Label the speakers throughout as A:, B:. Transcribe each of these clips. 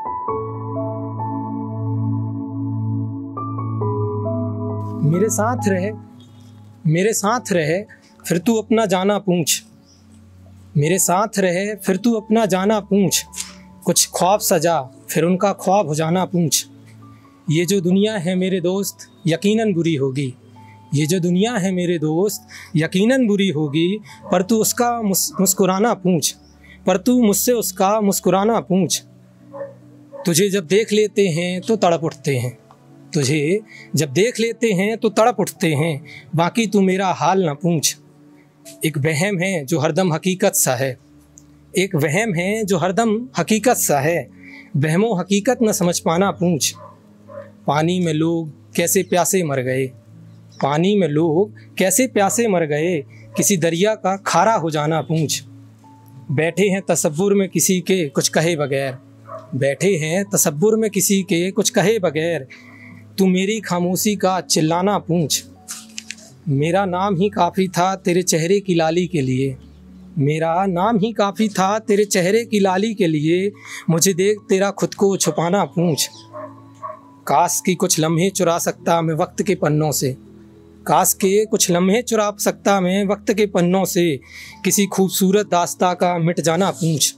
A: मेरे साथ रहे फिर तू अपना जाना पूछ, मेरे साथ रहे फिर तू अपना जाना पूछ, कुछ ख्वाब सजा फिर उनका ख्वाब हो जाना पूछ। ये जो दुनिया है मेरे दोस्त यकीनन बुरी होगी, ये जो दुनिया है मेरे दोस्त यकीनन बुरी होगी, पर तू उसका मुस्कुराना पूछ, पर तू मुझसे उसका मुस्कुराना पूछ। तुझे जब देख लेते हैं तो तड़प उठते हैं, तुझे जब देख लेते हैं तो तड़प उठते हैं, बाकी तू मेरा हाल ना पूछ। एक वहम है जो हरदम हकीकत सा है, एक वहम है जो हरदम हकीकत सा है, वहमो हकीकत न समझ पाना पूछ। पानी में लोग कैसे प्यासे मर गए, पानी में लोग कैसे प्यासे मर गए, किसी दरिया का खारा हो जाना पूछ। बैठे हैं तसव्वुर में किसी के कुछ कहे बगैर, बैठे हैं तसव्वुर में किसी के कुछ कहे बगैर, तू मेरी खामोशी का चिल्लाना पूछ। मेरा नाम ही काफ़ी था तेरे चेहरे की लाली के लिए, मेरा नाम ही काफ़ी था तेरे चेहरे की लाली के लिए, मुझे देख तेरा खुद को छुपाना पूछ। काश की कुछ लम्हे चुरा सकता मैं वक्त के पन्नों से, काश के कुछ लम्हे चुरा सकता मैं वक्त के पन्नों से, किसी खूबसूरत दास्ता का मिट जाना पूछ।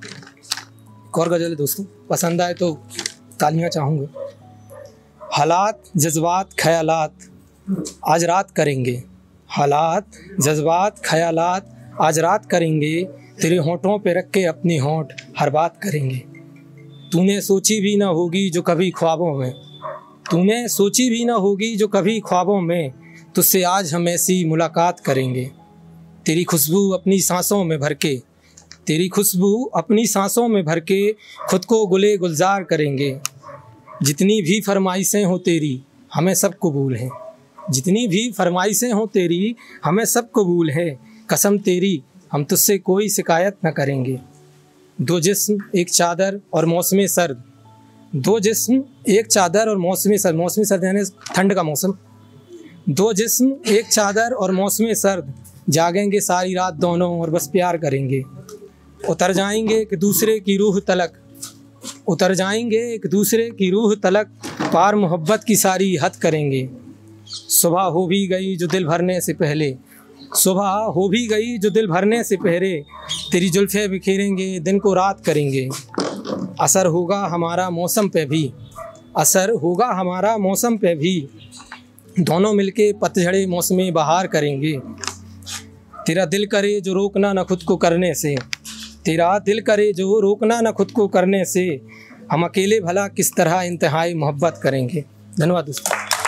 A: एक और गज़ल है दोस्तों, पसंद आए तो तालियां चाहूँगा। हालात जज्बात ख्यालात आज रात करेंगे, हालात जज्बात ख्यालात आज रात करेंगे, तेरे होंठों पे रख के अपनी होंठ हर बात करेंगे। तूने सोची भी ना होगी जो कभी ख्वाबों में, तूने सोची भी ना होगी जो कभी ख्वाबों में, तुझसे आज हम ऐसी मुलाकात करेंगे। तेरी खुशबू अपनी सांसों में भर के, तेरी खुशबू अपनी सांसों में भर के, खुद को गुले गुलजार करेंगे। जितनी भी फरमाइशें हो तेरी हमें सब कबूल हैं, जितनी भी फरमाइशें हो तेरी हमें सब कबूल है, कसम तेरी हम तुझसे कोई शिकायत न करेंगे। दो जिस्म एक चादर और मौसम सर्द, दो जिस्म एक चादर और मौसम सर्द यानी ठंड का मौसम। दो जिस्म एक चादर और मौसम सर्द, जागेंगे सारी रात दोनों और बस प्यार करेंगे। उतर जाएंगे एक दूसरे की रूह तलक, उतर जाएंगे एक दूसरे की रूह तलक, पार मोहब्बत की सारी हद करेंगे। सुबह हो भी गई जो दिल भरने से पहले, सुबह हो भी गई जो दिल भरने से पहले, तेरी जुल्फ़े बिखेरेंगे दिन को रात करेंगे। असर होगा हमारा मौसम पे भी, असर होगा हमारा मौसम पे भी, दोनों मिलके पतझड़े मौसम बहार करेंगे। तेरा दिल करे जो रोकना न खुद को करने से, तेरा दिल करे जो रोकना न खुद को करने से, हम अकेले भला किस तरह इंतहाई मोहब्बत करेंगे। धन्यवाद दोस्तों।